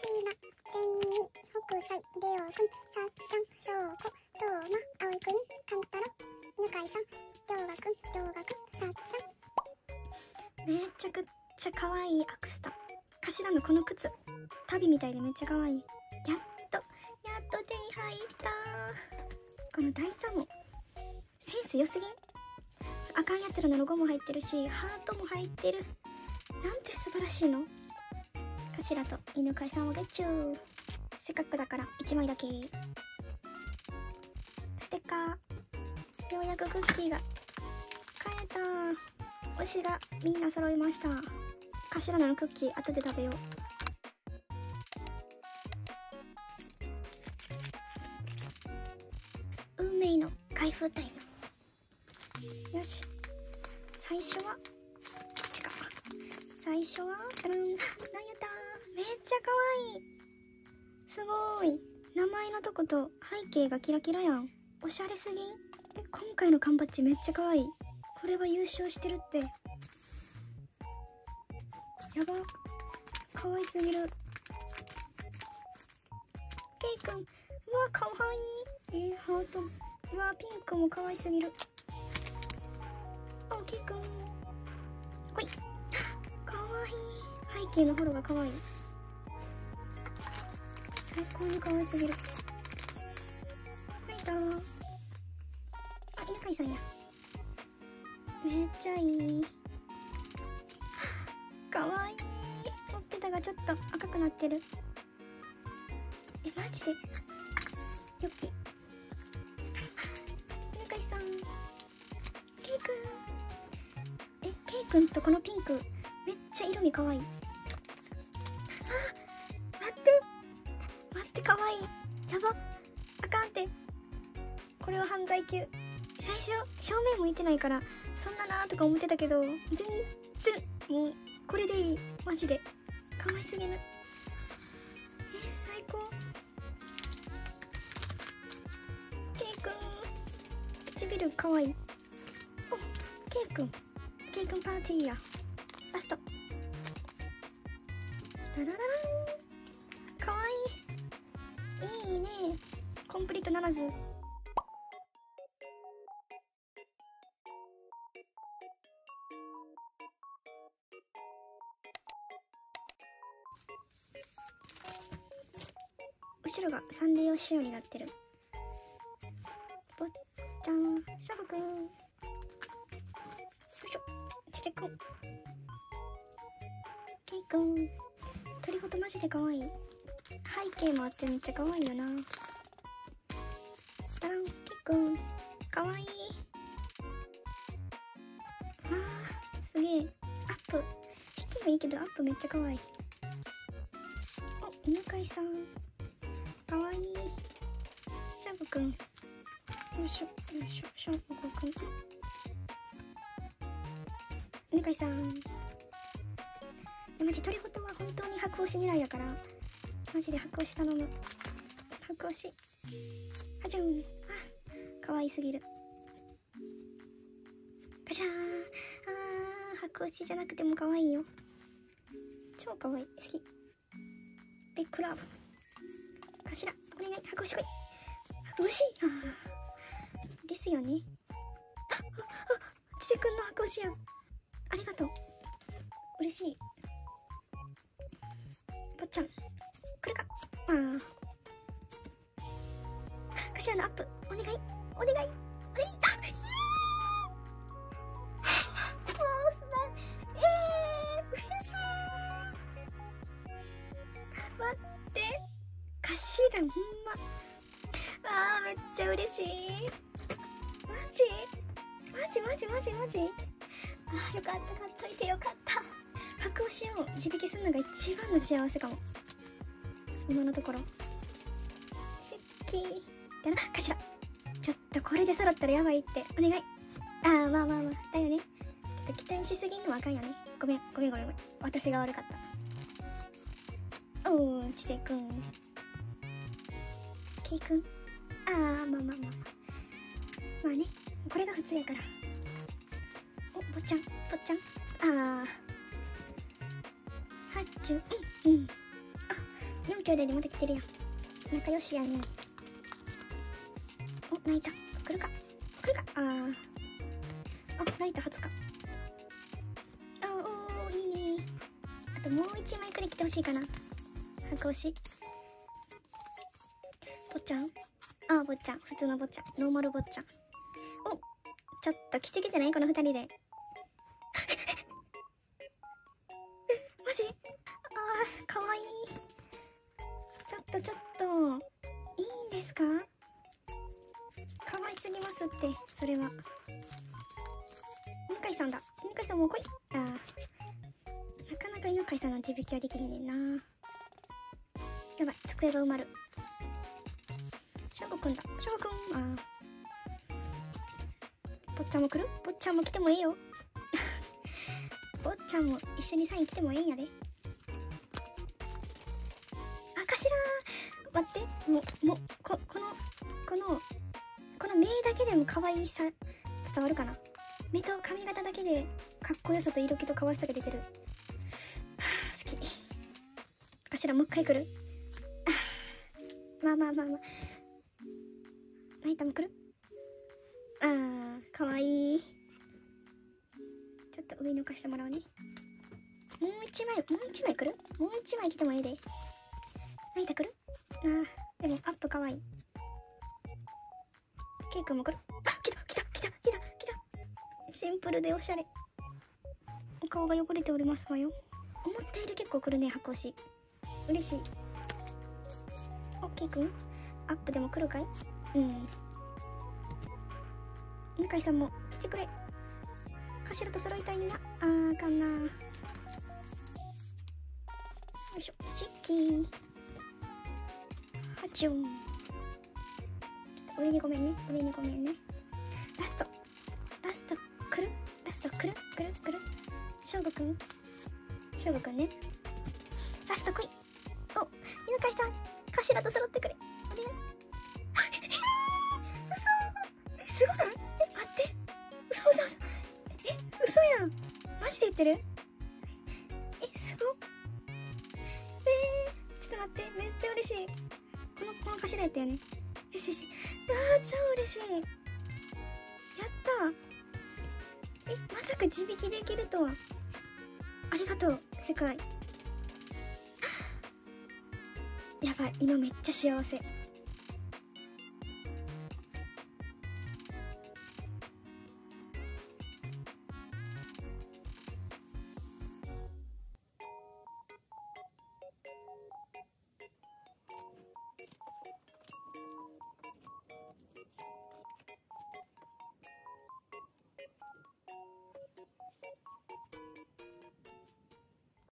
千二、北斎、レオくん、さっちゃん、しょうこ、とうま、あおいくん、かんたろ、犬飼さん、りょうがくん、さっちゃん。めちゃくちゃかわいいアクスタ。頭のこの靴、旅みたいでめっちゃかわいい。やっと手に入った。この台座もセンス良すぎん？あかんやつらのロゴも入ってるし、ハートも入ってる。なんて素晴らしいの。頭と犬飼さんをゲッチュー。せっかくだから1枚だけ。ステッカー。ようやくクッキーが買えた。推しがみんな揃いました。頭のクッキー後で食べよう。運命の開封タイム。よし、最初はこっちか。最初はタラン、なんやったー、めっちゃかわいい。すごーい。名前のとこと背景がキラキラやん。おしゃれすぎん？今回の缶バッジめっちゃかわいい。これは優勝してるって。やば、かわいすぎる。ケイくん、うわかわいい。ハート、うわピンクもかわいすぎる。ケイくん、こい。かわいい。背景のフォローがかわいい。最高にかわいすぎる。はいたー。犬飼さんや。めっちゃいい。かわいい。ほっぺたがちょっと赤くなってる。マジでよき。犬飼さん、ケイくん。ケイくんとこのピンクめっちゃ色味かわいい。待ってかわいい。やば、あかんって。これは犯罪級。最初正面向いてないからそんななーとか思ってたけど、全然もうこれでいい。マジでかわいすぎる。最高。ケイくん、唇かわいい。ケイくんパーティーや。ラスト。タラララーン、かわいい。いいね。コンプリートならず。後ろがサンリオ仕様になってる。ぼっちゃん、シャブくん。よいしょ、チテくん。ケイくん、鳥ごとマジでかわいい。背景もあってめっちゃかわいいよな。タラン、ケイくん、かわいい。すげえ。アップ。引きもいいけどアップめっちゃかわいい。犬飼さん。かわいい。シャブくん。よいしょ、シャブくん。犬飼さん。マジ鳥ごとは本当に白押し狙いやから、マジで白押し頼む。白押し。はじゅん。かわいすぎる。ガシャーン。白押しじゃなくてもかわいいよ。超かわいい。好き。ビッグラブ。頭、お願い、白押し来い。白押し。ですよね。ちせくんの白押しや。ありがとう。嬉しい。ぽっちゃん、これか。頭のアップ、お願い。待って、頭ほんま。めっちゃ嬉しい。マジ。よかった、買っといてよかった。白押しを地引きするのが一番の幸せかも。今のところ。しっきー。だな、頭。ちょっとこれで揃ったらやばいって。お願い。まあ。だよね。ちょっと期待しすぎんのはあかんよね。ごめん。私が悪かった。ちてくん。ケイくん。まあね。これが普通やから。ぽっちゃん。はっちゅん。 4兄弟でまた来てるやん。仲良しやね。お、泣いた。来るか来るか。泣いた初か。おー、いいね。あともう1枚くらい来てほしいかな。箱押し。坊ちゃん、坊ちゃん、普通の坊ちゃん、ノーマル坊ちゃん。お、ちょっと奇跡じゃないこの2人で。マジ？かわいい。ちょっと、いいんですか？かわいすぎますって、それは。犬飼さんだ。犬飼さんもう来い。なかなか犬飼さんの地引きはできへんねんな。やばい、机が埋まる。しょうごくんだ。しょうごくん。坊ちゃんも来る？坊ちゃんも来てもええよ。坊ちゃんも一緒にサイン来てもええんやで。待って、もう、この目だけでも可愛さ伝わるかな。目と髪型だけでかっこよさと色気と可愛さが出てる。好き。頭もう一回来る？まあ。ナイタも来る？かわいい。ちょっと上抜かしてもらうね。もう一枚来る？もう一枚来てもいいで。ナイタ来る？でもアップかわいい。ケイ君も来る？来た。シンプルでおしゃれ。お顔が汚れておりますわよ。思ったより結構来るね、箱押し。嬉しい。お、ケイ君アップでも来るかい？向井さんも来てくれ。頭と揃いたいな。あかんな。よいしょ、シッキー。はちゅん。ちょっと上にごめんね。ラスト来る？しょうごくんね。ラスト来い。お、犬飼さん、頭と揃ってくれ。お願い。嘘。すごない？待って。嘘やん。マジで言ってる？すごっ。ちょっと待って、めっちゃ嬉しい。この頭やったよね。よし。超嬉しい。やったー。まさか自引きできるとは。ありがとう、世界。やばい、今めっちゃ幸せ。